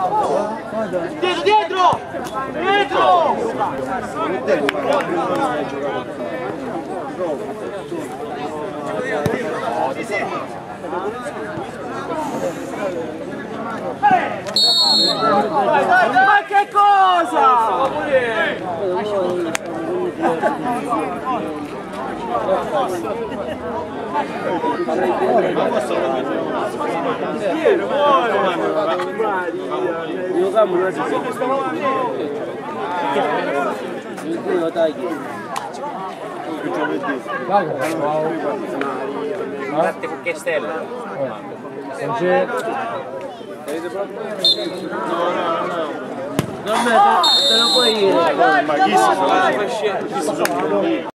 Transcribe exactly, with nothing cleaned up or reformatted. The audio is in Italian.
Dietro, dietro! Dietro! Ma che cosa? Io cambio una io tagli. Guardate con che stella. Non c'è. No, no, no. Non me te lo puoi dire. Vai, vai, vai, vai.